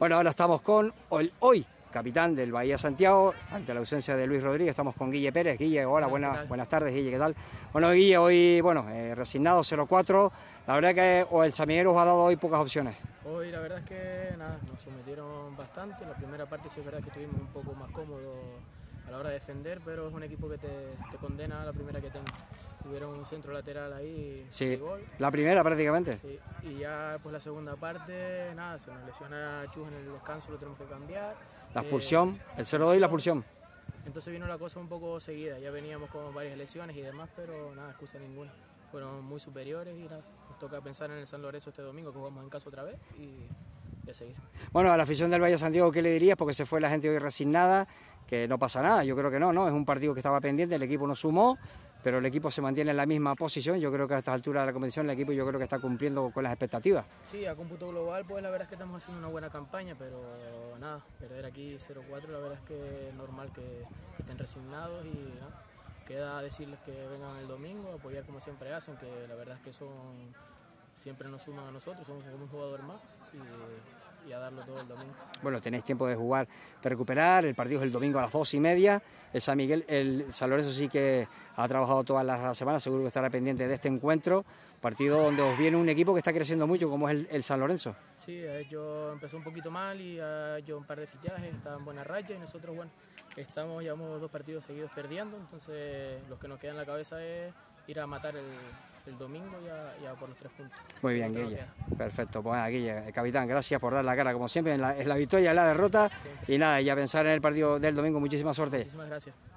Bueno, ahora estamos con el hoy capitán del Bahía Santiago, ante la ausencia de Luis Rodríguez, estamos con Guille Pérez. Guille, hola, buenas tardes, Guille, ¿qué tal? Bueno, Guille, hoy, resignado 0-4, la verdad que el San Miguel os ha dado hoy pocas opciones. Hoy la verdad es que nada, nos sometieron bastante. La primera parte sí es verdad que estuvimos un poco más cómodos a la hora de defender, pero es un equipo que te condena a la primera que tenga. Tuvieron un centro lateral ahí, Sí, de gol. la primera prácticamente. Sí, y ya pues la segunda parte, nada, se nos lesiona Chus en el descanso, lo tenemos que cambiar. La expulsión, el 0-2 y la expulsión. Entonces vino la cosa un poco seguida, ya veníamos con varias lesiones y demás, pero nada, excusa ninguna. Fueron muy superiores y nada, nos toca pensar en el San Lorenzo este domingo, que jugamos en casa otra vez y a seguir. Bueno, a la afición del Bahía Santiago, ¿qué le dirías? Porque se fue la gente hoy resignada, que no pasa nada, yo creo que no, es un partido que estaba pendiente, el equipo no sumó, pero el equipo se mantiene en la misma posición. Yo creo que a estas alturas de la competición el equipo yo creo que está cumpliendo con las expectativas. Sí, a cómputo global pues la verdad es que estamos haciendo una buena campaña, pero nada, perder aquí 0-4 la verdad es que es normal que estén resignados y ¿no? Queda decirles que vengan el domingo, apoyar como siempre hacen, que la verdad es que siempre nos suman a nosotros, somos como un jugador más y a darlo todo el domingo. Bueno, tenéis tiempo de jugar, de recuperar, el partido es el domingo a las 2:30, el San Miguel, el San Lorenzo sí que ha trabajado todas las semanas, seguro que estará pendiente de este encuentro, partido donde os viene un equipo que está creciendo mucho como es el San Lorenzo. Sí, empezó un poquito mal y ha hecho un par de fichajes, está en buena racha y nosotros, bueno, llevamos 2 partidos seguidos perdiendo, entonces lo que nos queda en la cabeza es ir a matar el domingo ya por los 3 puntos. Muy bien, Guille. Perfecto. Pues nada, Guille, capitán, gracias por dar la cara como siempre en la victoria, en la derrota. Sí. Y nada, y a pensar en el partido del domingo. Muchísima suerte. Muchísimas gracias.